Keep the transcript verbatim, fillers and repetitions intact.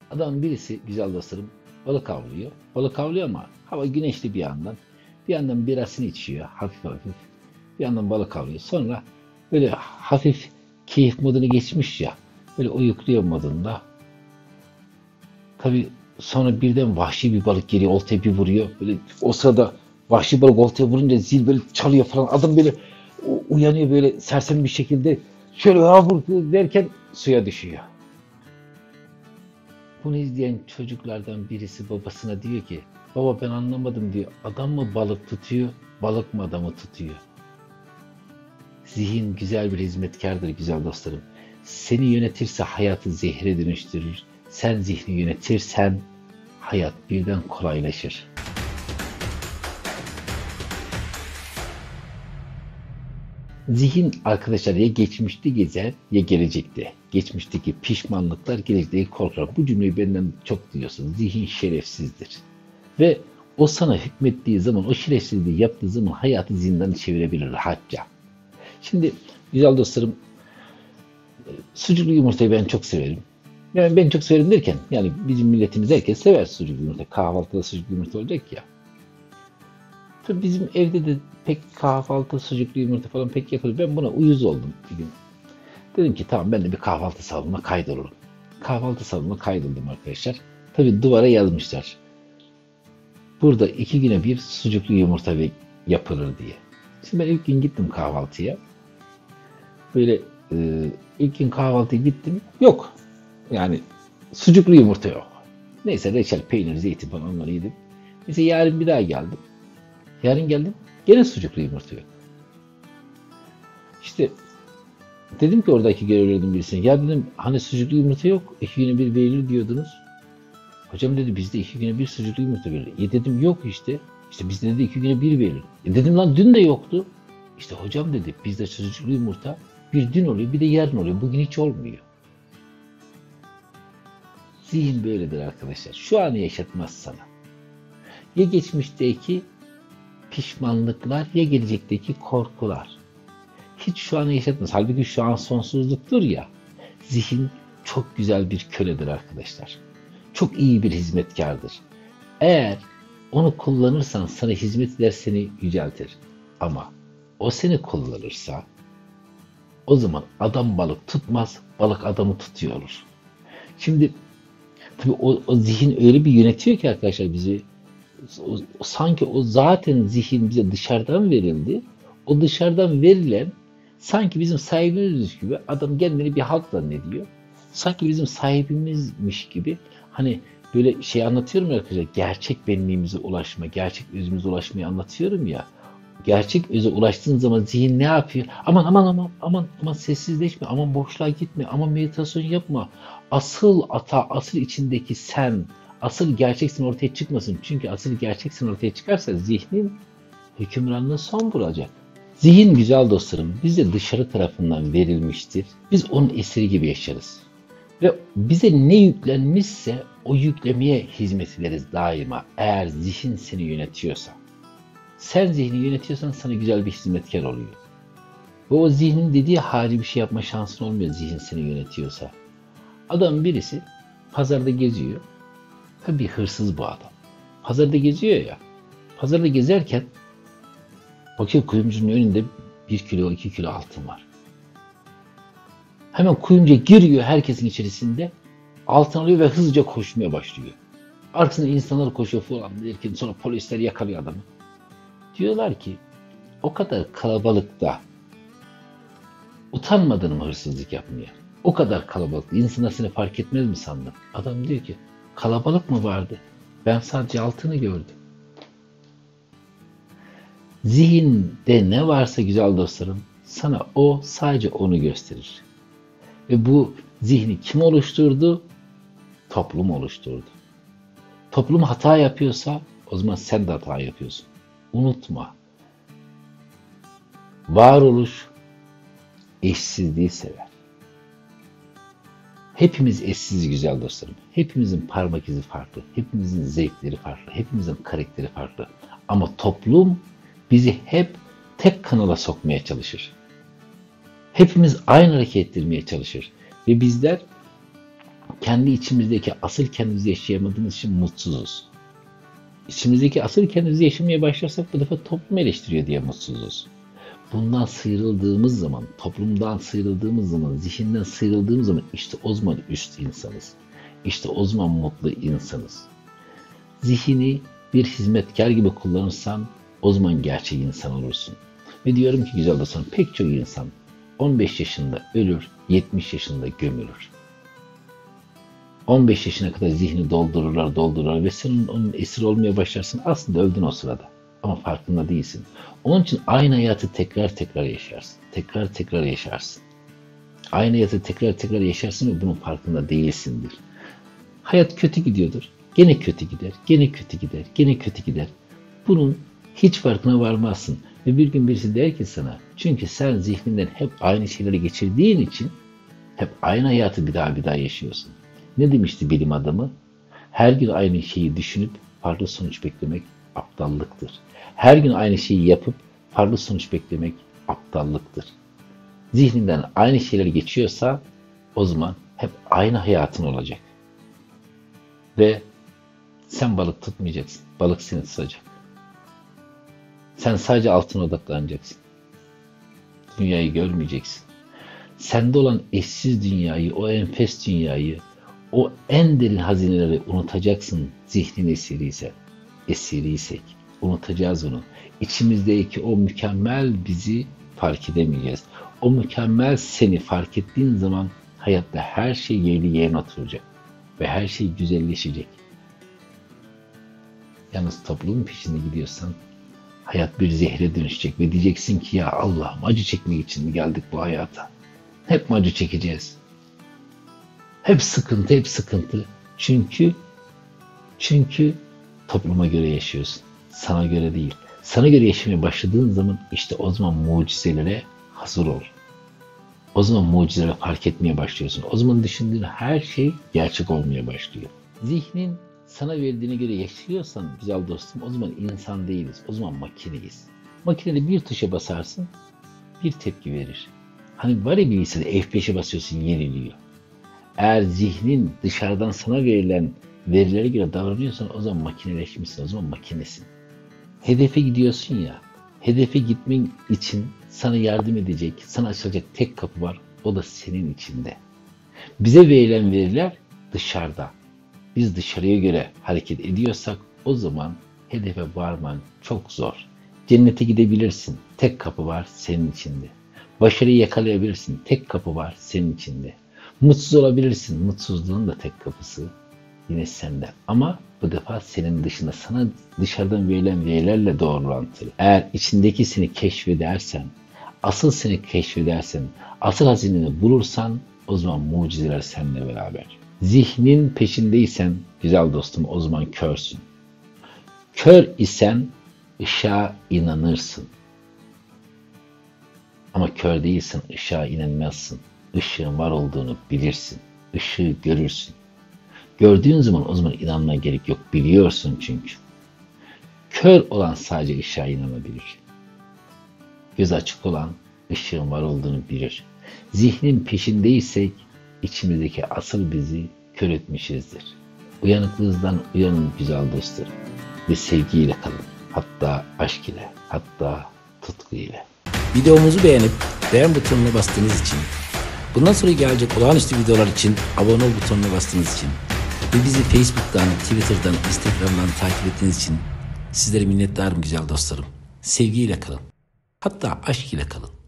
Adam birisi güzel dostlarım balık avlıyor. Balık avlıyor ama hava güneşli bir yandan. Bir yandan birasını içiyor hafif hafif. Bir yandan balık avlıyor. Sonra böyle hafif keyif modunu geçmiş ya. Böyle uyukluyor modunda. Tabii sonra birden vahşi bir balık geliyor, oltaya bir vuruyor. Böyle o sırada vahşi balık oltaya vurunca zil böyle çalıyor falan. Adam böyle uyanıyor böyle sersem bir şekilde. Şöyle ha vur derken suya düşüyor. Bunu izleyen çocuklardan birisi babasına diyor ki, baba ben anlamadım diyor. Adam mı balık tutuyor, balık mı adamı tutuyor? Zihin güzel bir hizmetkardır güzel dostlarım. Seni yönetirse hayatı zehre dönüştürür. Sen zihni yönetirsen hayat birden kolaylaşır. Zihin arkadaşlar ya geçmişte gezer ya gelecekte. Geçmişteki pişmanlıklar, gelecekteki korkular. Bu cümleyi benden çok duyuyorsun. Zihin şerefsizdir. Ve o sana hükmettiği zaman, o şerefsizliği yaptığı zaman hayatı zindanı çevirebilir rahatça. Şimdi güzel dostlarım, sucuklu yumurtayı ben çok severim. Yani ben çok severim derken, yani bizim milletimiz herkes sever sucuklu yumurta. Kahvaltıda sucuklu yumurta olacak ya. Tabii bizim evde de pek kahvaltı, sucuklu yumurta falan pek yapılır. Ben buna uyuz oldum bir gün. Dedim ki tamam ben de bir kahvaltı salonuna kaydolurum. Kahvaltı salonuna kaydoldum arkadaşlar. Tabii duvara yazmışlar. Burada iki güne bir sucuklu yumurta yapılır diye. Şimdi ben ilk gün gittim kahvaltıya. Böyle e, ilk gün kahvaltıya gittim. Yok. Yani sucuklu yumurta yok. Neyse reçel, peynir, zeytin falan onları yedim. Neyse yarın bir daha geldim. Yarın geldim. Gene sucuklu yumurta yok. İşte dedim ki oradaki görevlilerden birisine. Ya dedim hani sucuklu yumurta yok. İki güne bir verilir diyordunuz. Hocam dedi bizde iki güne bir sucuklu yumurta verilir. E dedim yok işte. İşte bizde dedi iki güne bir verilir. E dedim lan dün de yoktu. İşte hocam dedi bizde sucuklu yumurta bir dün oluyor bir de yarın oluyor. Bugün hiç olmuyor. Zihin böyledir arkadaşlar. Şu anı yaşatmaz sana. Ya geçmişteki pişmanlıklar ya gelecekteki korkular. Hiç şu anı yaşatmaz. Halbuki şu an sonsuzluktur ya. Zihin çok güzel bir köledir arkadaşlar. Çok iyi bir hizmetkardır. Eğer onu kullanırsan sana hizmet eder seni yüceltir. Ama o seni kullanırsa o zaman adam balık tutmaz, balık adamı tutuyor olur. Şimdi tabii o, o zihin öyle bir yönetiyor ki arkadaşlar bizi. O, sanki o zaten zihin bize dışarıdan verildi. O dışarıdan verilen sanki bizim sahibimizmiş gibi adam kendini bir halk zannediyor. Sanki bizim sahibimizmiş gibi hani böyle şey anlatıyorum ya arkadaşlar gerçek benliğimize ulaşma, gerçek özümüze ulaşmayı anlatıyorum ya. Gerçek öze ulaştığın zaman zihin ne yapıyor? Aman aman aman aman aman sessizleşme, aman boşluğa gitme, aman meditasyon yapma. Asıl ata, asıl içindeki sen, asıl gerçeksin ortaya çıkmasın. Çünkü asıl gerçeksin ortaya çıkarsa zihnin hükümranlığı son bulacak. Zihin güzel dostlarım bize dışarı tarafından verilmiştir. Biz onun esiri gibi yaşarız. Ve bize ne yüklenmişse o yüklemeye hizmet ederiz daima. Eğer zihin seni yönetiyorsa. Sen zihni yönetiyorsan sana güzel bir hizmetkar oluyor. Ve o zihnin dediği hali bir şey yapma şansın olmuyor zihin seni yönetiyorsa. Adam birisi pazarda geziyor. Tabii hırsız bu adam. Pazarda geziyor ya. Pazarda gezerken bakıyor kuyumcunun önünde bir kilo iki kilo altın var. Hemen kuyumcuya giriyor herkesin içerisinde. Altın alıyor ve hızlıca koşmaya başlıyor. Arkasında insanlar koşuyor falan derken sonra polisler yakalıyor adamı. Diyorlar ki o kadar kalabalıkta utanmadın mı hırsızlık yapmaya? O kadar kalabalıkta insanlar seni fark etmez mi sandın? Adam diyor ki kalabalık mı vardı? Ben sadece altını gördüm. Zihinde ne varsa güzel dostlarım sana o sadece onu gösterir. Ve bu zihni kim oluşturdu? Toplum oluşturdu. Toplum hata yapıyorsa o zaman sen de hata yapıyorsun. Unutma. Varoluş eşsizliği sever. Hepimiz eşsiz güzel dostlarım. Hepimizin parmak izi farklı. Hepimizin zevkleri farklı. Hepimizin karakteri farklı. Ama toplum bizi hep tek kanala sokmaya çalışır. Hepimiz aynı hareket ettirmeye çalışır. Ve bizler kendi içimizdeki asıl kendimizi yaşayamadığımız için mutsuzuz. İçimizdeki asıl kendimizi yaşamaya başlarsak bu defa toplum eleştiriyor diye mutsuzuz. Bundan sıyrıldığımız zaman, toplumdan sıyrıldığımız zaman, zihinden sıyrıldığımız zaman işte o zaman üst insanız. İşte o zaman mutlu insanız. Zihni bir hizmetkar gibi kullanırsan o zaman gerçek insan olursun. Ve diyorum ki güzel dostlarım, pek çok insan on beş yaşında ölür, yetmiş yaşında gömülür. on beş yaşına kadar zihni doldururlar, doldururlar ve sen onun esir olmaya başlarsın. Aslında öldün o sırada ama farkında değilsin. Onun için aynı hayatı tekrar tekrar yaşarsın. Tekrar tekrar yaşarsın. Aynı hayatı tekrar tekrar yaşarsın ve bunun farkında değilsindir. Hayat kötü gidiyordur. Gene kötü gider, gene kötü gider, gene kötü gider. Bunun hiç farkına varmazsın. Ve bir gün birisi der ki sana, çünkü sen zihninden hep aynı şeyleri geçirdiğin için hep aynı hayatı bir daha bir daha yaşıyorsun. Ne demişti bilim adamı? Her gün aynı şeyi düşünüp farklı sonuç beklemek aptallıktır. Her gün aynı şeyi yapıp farklı sonuç beklemek aptallıktır. Zihninden aynı şeyler geçiyorsa o zaman hep aynı hayatın olacak. Ve sen balık tutmayacaksın. Balık seni tutacak. Sen sadece altına odaklanacaksın. Dünyayı görmeyeceksin. Sende olan eşsiz dünyayı, o enfes dünyayı, o en derin hazineleri unutacaksın zihnin esiriyse. Esiriysek unutacağız onu. İçimizdeki o mükemmel bizi fark edemeyeceğiz. O mükemmel seni fark ettiğin zaman hayatta her şey yerli yerine oturacak. Ve her şey güzelleşecek. Yalnız toplumun peşinde gidiyorsan hayat bir zehre dönüşecek ve diyeceksin ki ya Allah'ım acı çekmek için mi geldik bu hayata? Hep mi acı çekeceğiz? Hep sıkıntı, hep sıkıntı. Çünkü çünkü topluma göre yaşıyorsun. Sana göre değil. Sana göre yaşamaya başladığın zaman işte o zaman mucizelere hazır ol. O zaman mucizeleri fark etmeye başlıyorsun. O zaman düşündüğün her şey gerçek olmaya başlıyor. Zihnin sana verdiğine göre yaşıyorsan güzel dostum o zaman insan değiliz. O zaman makineyiz. Makinede bir tuşa basarsın bir tepki verir. Hani var ya bir bilgisayarda F beşe basıyorsun yeniliyor. Eğer zihnin dışarıdan sana verilen verilere göre davranıyorsan o zaman makineleşmişsin. O zaman makinesin. Hedefe gidiyorsun ya. Hedefe gitmen için sana yardım edecek, sana açılacak tek kapı var. O da senin içinde. Bize verilen veriler dışarıda. Biz dışarıya göre hareket ediyorsak o zaman hedefe varman çok zor. Cennete gidebilirsin. Tek kapı var senin içinde. Başarıyı yakalayabilirsin. Tek kapı var senin içinde. Mutsuz olabilirsin. Mutsuzluğun da tek kapısı yine sende. Ama bu defa senin dışında sana dışarıdan verilen verilerle doğrulantılı. Eğer içindekisini keşfedersen, asıl seni keşfedersen, asıl hazineni bulursan o zaman mucizeler seninle beraber. Zihnin peşindeysen güzel dostum o zaman körsün. Kör isen ışığa inanırsın. Ama kör değilsin, ışığa inanmazsın. Işığın var olduğunu bilirsin. Işığı görürsün. Gördüğün zaman o zaman inanmaya gerek yok. Biliyorsun çünkü. Kör olan sadece ışığa inanabilir. Göz açık olan ışığın var olduğunu bilir. Zihnin peşindeysek içimizdeki asıl bizi kör etmişizdir. Uyanıklığınızdan uyanın güzel dostlarım. Ve sevgiyle kalın. Hatta aşk ile, hatta tutku ile. Videomuzu beğenip beğen butonuna bastığınız için, bundan sonra gelecek olağanüstü videolar için abone ol butonuna bastığınız için ve bizi Facebook'tan, Twitter'dan, Instagram'dan takip ettiğiniz için sizlere minnettarım güzel dostlarım. Sevgiyle kalın. Hatta aşk ile kalın.